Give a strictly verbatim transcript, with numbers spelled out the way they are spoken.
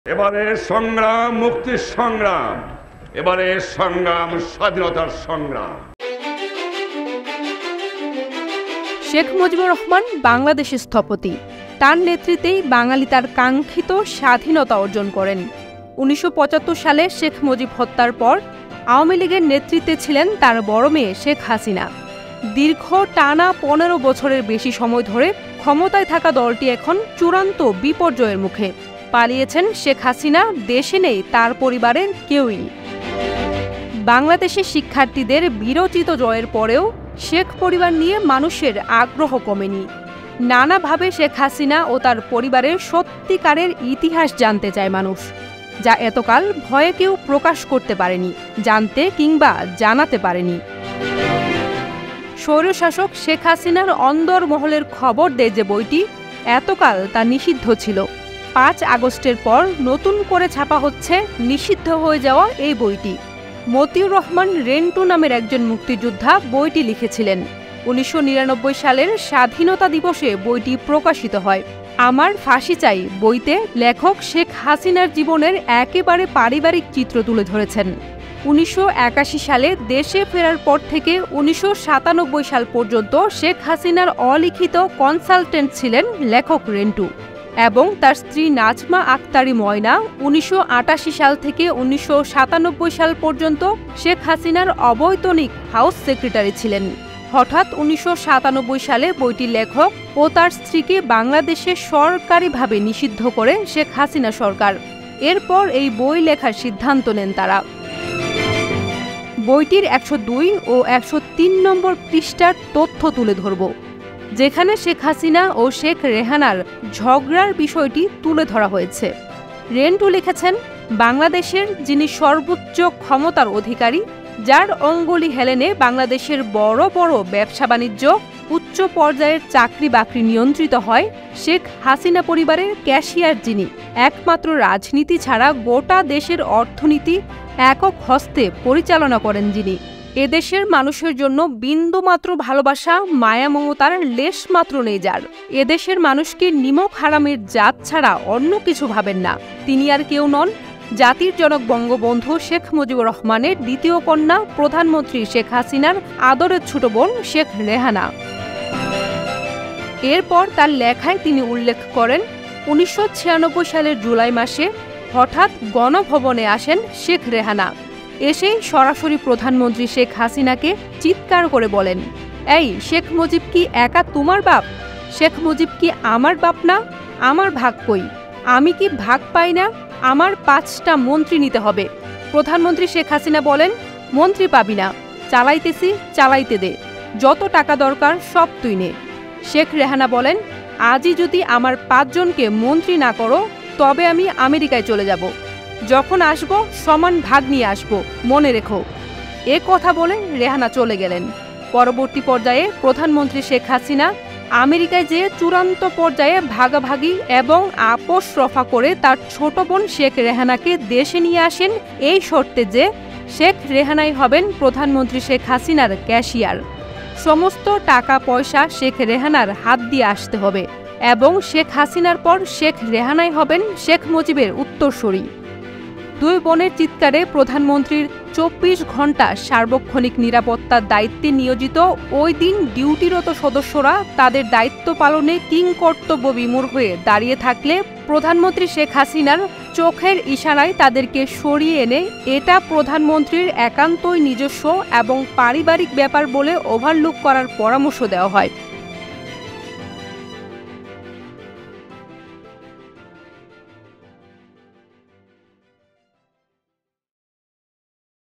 এবারে সংগ্রাম মুক্তির সংগ্রাম, এবারে সংগ্রাম স্বাধীনতার সংগ্রাম। শেখ মুজিবুর রহমান বাংলাদেশের স্থপতি। তার নেতৃত্বেই বাঙালি তার কাঙ্ক্ষিত স্বাধীনতা অর্জন করেন। উনিশশো পঁচাত্তর সালে শেখ মুজিব হত্যার পর আওয়ামী লীগের নেতৃত্বে ছিলেন তার বড় মেয়ে শেখ হাসিনা। দীর্ঘ টানা পনেরো বছরের বেশি সময় ধরে ক্ষমতায় থাকা দলটি এখন চূড়ান্ত বিপর্যয়ের মুখে। পালিয়েছেন শেখ হাসিনা, দেশে নেই তার পরিবারের কেউই। বাংলাদেশের শিক্ষার্থীদের বিরচিত জয়ের পরেও শেখ পরিবার নিয়ে মানুষের আগ্রহ কমেনি। নানাভাবে শেখ হাসিনা ও তার পরিবারের সত্যিকারের ইতিহাস জানতে চায় মানুষ, যা এতকাল ভয়ে কেউ প্রকাশ করতে পারেনি, জানতে কিংবা জানাতে পারেনি। স্বৈরশাসক শেখ হাসিনার অন্দরমহলের খবর দেয় যে বইটি, এতকাল তা নিষিদ্ধ ছিল। পাঁচ আগস্টের পর নতুন করে ছাপা হচ্ছে নিষিদ্ধ হয়ে যাওয়া এই বইটি। মতিউর রহমান রেন্টু নামের একজন মুক্তিযোদ্ধা বইটি লিখেছিলেন। উনিশশো নিরানব্বই সালের স্বাধীনতা দিবসে বইটি প্রকাশিত হয়। আমার ফাঁসি চাই বইতে লেখক শেখ হাসিনার জীবনের একেবারে পারিবারিক চিত্র তুলে ধরেছেন। উনিশশো একাশি সালে দেশে ফেরার পর থেকে উনিশশো সাতানব্বই সাল পর্যন্ত শেখ হাসিনার অলিখিত কনসালটেন্ট ছিলেন লেখক রেন্টু এবং তার স্ত্রী নাজমা আক্তারি ময়না উনিশশো আটাশি সাল থেকে উনিশশো সাতানব্বই সাল পর্যন্ত শেখ হাসিনার অবৈতনিক হাউস সেক্রেটারি ছিলেন। হঠাৎ উনিশশো সাতানব্বই সালে বইটির লেখক ও তার স্ত্রীকে বাংলাদেশে সরকারিভাবে নিষিদ্ধ করে শেখ হাসিনা সরকার। এরপর এই বই লেখার সিদ্ধান্ত নেন তারা। বইটির একশো দুই ও একশো তিন নম্বর পৃষ্ঠার তথ্য তুলে ধরব, যেখানে শেখ হাসিনা ও শেখ রেহানার ঝগড়ার বিষয়টি তুলে ধরা হয়েছে। রেন্টু লিখেছেন, বাংলাদেশের যিনি সর্বোচ্চ ক্ষমতার অধিকারী, যার অঙ্গুলি হেলেনে বাংলাদেশের বড় বড় ব্যবসা বাণিজ্য, উচ্চ পর্যায়ের চাকরি বাকরি নিয়ন্ত্রিত হয়, শেখ হাসিনা পরিবারের ক্যাশিয়ার যিনি, একমাত্র রাজনীতি ছাড়া গোটা দেশের অর্থনীতি একক হস্তে পরিচালনা করেন যিনি, এদেশের মানুষের জন্য বিন্দুমাত্র ভালোবাসা মায়া মমতার লেশ মাত্র নেই যার, এদেশের মানুষকে নিমক হারামের জাত ছাড়া অন্য কিছু ভাবেন না, তিনি আর কেউ নন জাতির জনক বঙ্গবন্ধু শেখ মুজিবুর রহমানের দ্বিতীয় কন্যা প্রধানমন্ত্রী শেখ হাসিনার আদরের ছোট বোন শেখ রেহানা। এরপর তার লেখায় তিনি উল্লেখ করেন, উনিশশো ছিয়ানব্বই সালের জুলাই মাসে হঠাৎ গণভবনে আসেন শেখ রেহানা। এসেই সরাসরি প্রধানমন্ত্রী শেখ হাসিনাকে চিৎকার করে বলেন, এই শেখ মুজিব কি একা তোমার বাপ? শেখ মুজিব কি আমার বাপ না? আমার ভাগ কই? আমি কি ভাগ পাই না? আমার পাঁচটা মন্ত্রী নিতে হবে। প্রধানমন্ত্রী শেখ হাসিনা বলেন, মন্ত্রী পাবি না, চালাইতেছি চালাইতে দে, যত টাকা দরকার সব তুই নে। শেখ রেহানা বলেন, আজই যদি আমার পাঁচজনকে মন্ত্রী না করো তবে আমি আমেরিকায় চলে যাব, যখন আসব সমান ভাগ নিয়ে আসব, মনে রেখো। এ কথা বলে রেহানা চলে গেলেন। পরবর্তী পর্যায়ে প্রধানমন্ত্রী শেখ হাসিনা আমেরিকায় যেয়ে চূড়ান্ত পর্যায়ে ভাগাভাগি এবং আপোষ রফা করে তার ছোট বোন শেখ রেহানাকে দেশে নিয়ে আসেন, এই শর্তে যে শেখ রেহানাই হবেন প্রধানমন্ত্রী শেখ হাসিনার ক্যাশিয়ার। সমস্ত টাকা পয়সা শেখ রেহানার হাত দিয়ে আসতে হবে এবং শেখ হাসিনার পর শেখ রেহানাই হবেন শেখ মুজিবের উত্তরসূরি। দুই বোনের চিৎকারে প্রধানমন্ত্রীর চব্বিশ ঘন্টা সার্বক্ষণিক নিরাপত্তার দায়িত্বে নিয়োজিত ওই দিন ডিউটিরত সদস্যরা তাদের দায়িত্ব পালনে কিংকর্তব্য বিমূঢ় হয়ে দাঁড়িয়ে থাকলে প্রধানমন্ত্রী শেখ হাসিনার চোখের ইশারায় তাদেরকে সরিয়ে এনে এটা প্রধানমন্ত্রীর একান্তই নিজস্ব এবং পারিবারিক ব্যাপার বলে ওভারলুক করার পরামর্শ দেওয়া হয়।